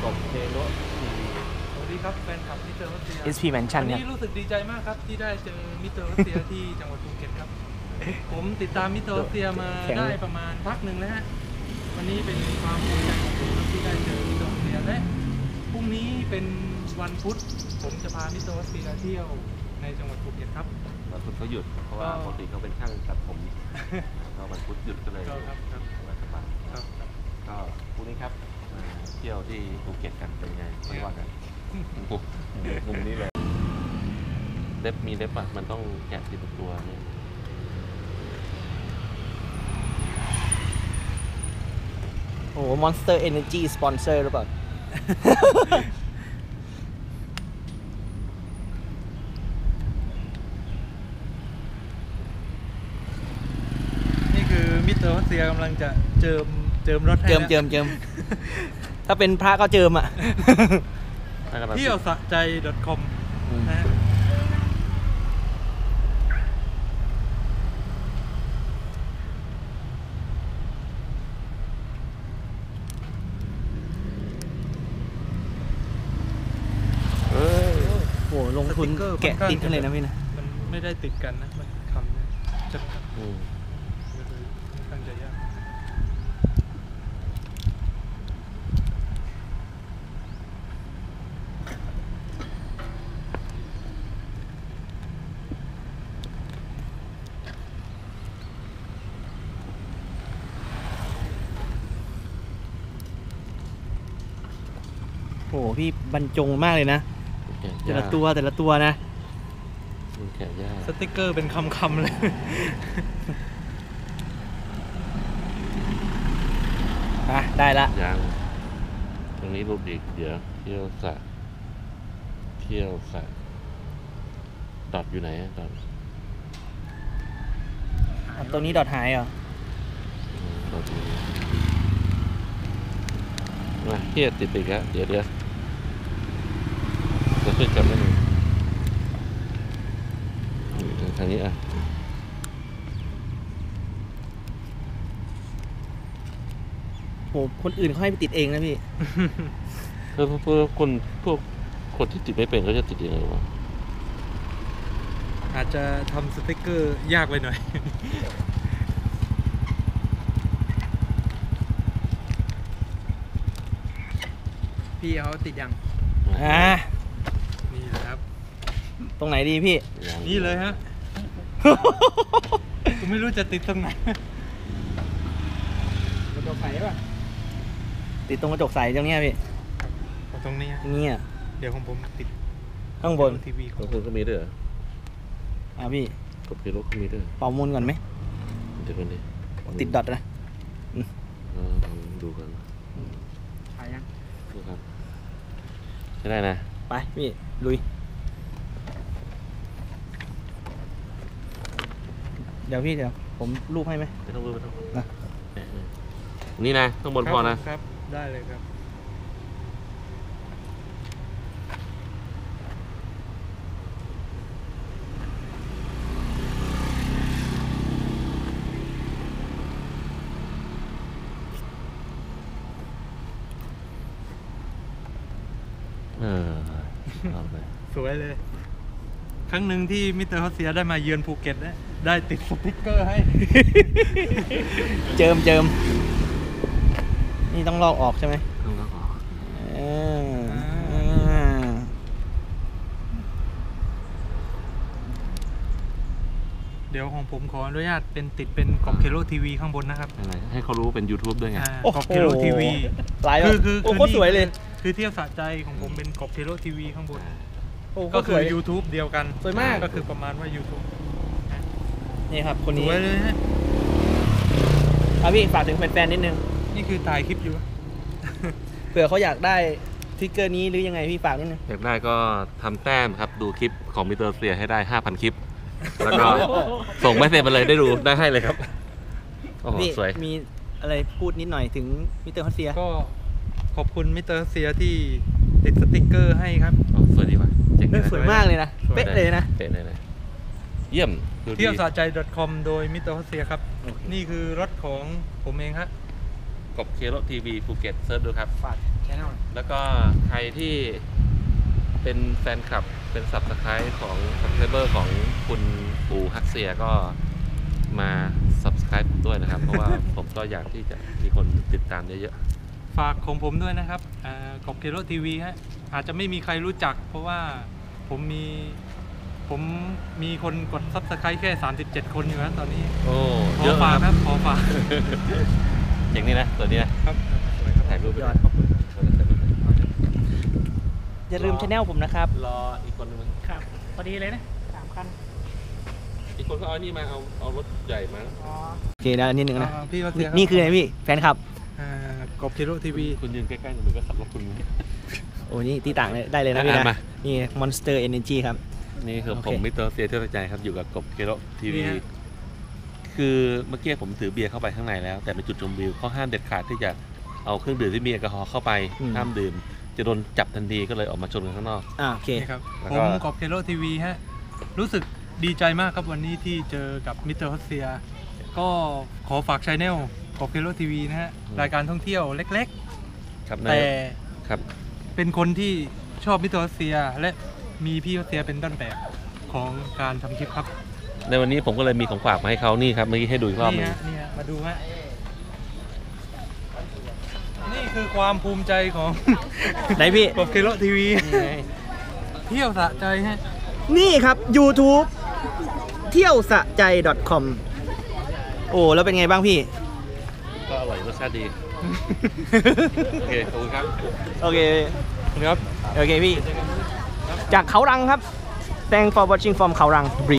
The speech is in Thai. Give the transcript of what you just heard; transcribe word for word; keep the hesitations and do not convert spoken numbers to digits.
บเทโรทีวีสวัสดีครับแฟนคลับมิสเตอร์รัสเซียเอส พี Mansion วันครับนี้รู้สึกดีใจมากครับที่ได้เจอมิสเตอร์รัสเซียที่จังหวัดภูเก็ตครับผมติดตามมิสเตอร์รัสเซียมาได้ประมาณพักหนึ่งแล้วฮะวันนี้เป็นความภูมิใจของผมที่ได้เจอมิสเตอร์รัสเซียและพรุ่งนี้เป็นวันพุธผมจะพามิสเตอร์รัสเซียเที่ยวในจังหวัดภูเก็ตครับวันพุธเขาหยุดเพราะว่าปกติเขาเป็นช่างตัดผมก็วันพุธหยุดก็เลยครับครับสบายครับก็พรุ่งนี้ครับเที่ยวที่ภูเก็ตกันเป็นไงไม่ว่ากันมุมนี้เลยเล็บมีเล็บอ่ะมันต้องแกะติดตัวเนี่ยโอ้ Monster Energy สปอนเซอร์หรือเปล่านี่คือมิสเตอร์รัสเซียกำลังจะเจิมเจิมรถให้เจิมเจิมเจิมถ้าเป็นพระก็เจิมอ่ะเที่ยวสะใจ .com นะโอ้ลงทุนแกะติดกันเลยนะพี่นะมันไม่ได้ติดกันนะมันคำเนี่ยจะค่อนข้างจะยากโอ้พี่บรรจงมากเลยนะแต่ละตัวแต่ละตัวนะแกะยากสติ๊กเกอร์เป็นคำๆเลยอ่ะได้ละยังตรงนี้รูปอีกเดี๋ยวเที่ยวสะเที่ยวสะดอทอยู่ไหนดอทตัวนี้ดอทหายเหรอดอทอยู่มาเที่ยวติดอีกแล้วเดี๋ยวเดี๋ยวจะขึ้นกันไม่หนึ่งทางนี้อ่ะโหคนอื่นเขาให้ไปติดเองนะพี่เพื่อเพื่อคนพวกคนที่ติดไม่เป็นเขาจะติดยังไงวะอาจจะทำสติ๊กเกอร์ยากไปหน่อยพี่เขาติดยังอ่านี่แหละครับตรงไหนดีพี่นี่เลยฮะผมไม่รู้จะติดตรงไหนกระจกใสป่ะติดตรงกระจกใสตรงนี้พี่ตรงนี้นี่เดี๋ยวของผมติดข้างบนทีวีของคุณก็มีด้วยเหรออ่าพี่กดเพลรถก็มีด้วยเป่ามุนก่อนไหมเดี๋ยวกันดิติดดอทนะดูกันใช่ยังดูครับใช่ได้นะไปพี่ลุยเดี๋ยวพี่เดี๋ยวผมรูปให้ไหมไม่ต้องรูปไม่ต้องนะนี่นะข้างบนพอนะครับได้เลยครับเออสวยเลยครั้งหนึ่งที่มิสเตอร์รัสเซียได้มาเยือนภูเก็ตนะได้ติดสติ๊กเกอร์ให้เจิมเจิมนี่ต้องลอกออกใช่ไหมต้องลอกออกเดี๋ยวของผมขออนุญาตเป็นติดเป็นกอบเคโลทีวีข้างบนนะครับให้เขารู้เป็น YouTube ด้วยไงกอบเคโลทีวีคือคือโคตรสวยเลยคือเที่ยวสะใจของผมเป็นกอบเคโลทีวีข้างบนก็คือ YouTube เดียวกันสวยมากก็คือประมาณว่า YouTube นี่ครับคนนี้สวยเลยฮะเอาพี่ฝากถึงแฟนๆนิดนึงนี่คือถ่ายคลิปอยู่เผื่อเขาอยากได้สติ๊กเกอร์นี้หรือยังไงพี่ฝากนิดนึงอยากได้ก็ทำแต้มครับดูคลิปของมิสเตอร์รัสเซียให้ได้ ห้าพัน คลิปแล้วก็ส่งไม่เสร็จมาเลยได้ดูได้ให้เลยครับโอ้โหสวยมีอะไรพูดนิดหน่อยถึงมิสเตอร์รัสเซียก็ขอบคุณมิสเตอร์รัสเซียที่ติดสติ๊กเกอร์ให้ครับสวยดีว่ะสวยมากเลยนะเป๊ะเลยนะเป๊ะเลยเยี่ยมเที่ยวสะใจ .com โดยมิสเตอร์รัสเซียครับนี่คือรถของผมเองครับกบเคโรทีวีภูเก็ตเซิร์ชดูครับฝากแชนแนลแล้วก็ใครที่เป็นแฟนคลับเป็นซับสไครต์ของซับสไครเบอร์ของคุณปู่ฮักเซียก็มาซับสไครต์ผมด้วยนะครับ เพราะว่าผมก็อยากที่จะมีคนติดตามเยอะฝากของผมด้วยนะครับอ่ากบเคโรทีวีฮะอาจจะไม่มีใครรู้จัก เพราะว่าผมมีผมมีคนกดซับสไครต์แค่สามสิบเจ็ดคนอยู่นะตอนนี้ๆ โอ้ขเยออะฝากคครับ รับขอฝากอย่างนี้นะตัวนี้นะครับ ถ่ายรูปไปยอดขอบคุณครับอย่าลืมช anel ผมนะครับรออีกคนนึงมั้ยครับพอดีเลยนะสามคันอีกคนก็เอานี่มาเอาเอารถใหญ่มาอ๋อโอเคนะนิดนึงนะอ่าพี่ก็เสีนี่ยนี่คืออะไรพี่แฟนคลับอ่ากบเคโรทีวีคุณยืนใกล้ๆหนูก็ขับรถคุณโอ้นี่ตีต่างเลยได้เลยนะพี่อ่ะนะมานี่ Monster Energy ครับนี่คือโอเคผมมิสเตอร์เซียเที่ยวใจครับอยู่กับกบเคโรทีวีนี่ฮะคือเมื่อกี้ผมถือเบียร์เข้าไปข้างในแล้ว แต่เป็นจุดชมวิวเขาห้ามเด็ดขาดที่จะเอาเครื่องดื่มที่มีแอลกอฮอล์เข้าไปอืมห้ามดื่ม จะโดนจับทันทีก็เลยออกมาชนกันข้างนอกอ่าโอเคนี่ครับแล้วผก็มกบเคโรทีวีฮะรู้สึกดีใจมากครับวันนี้ที่เจอกับมิสเตอร์ฮัสเซียก็ขอฝากช anel กบเคโรทีวีนะฮะรายการท่องเที่ยวเล็กครับๆในแต่ครับเป็นคนที่ชอบมิสเตอร์ฮัสเซีย และมีพี่ฮัสเซียเป็นต้นแบบของการทำคลิปครับในวันนี้ผมก็เลยมีของฝากมาให้เขานี่ครับเมื่อกี้ให้ดูอีกรอบหนี่นึงฮะนี่ฮะมาดูฮะนี่คือความภูมิใจของไหนพี่กบเคโรทีวีนี่ไงเที่ยวสะใจฮะนี่ครับ YouTube เที่ยวสะใจ .com โอ้แล้วเป็นไงบ้างพี่ก็อร่อยรสชาติดี โอเคขอบคุณครับโอเคครับโอเคพี่ จากเขารังครับ Thanks for watching from เขารัง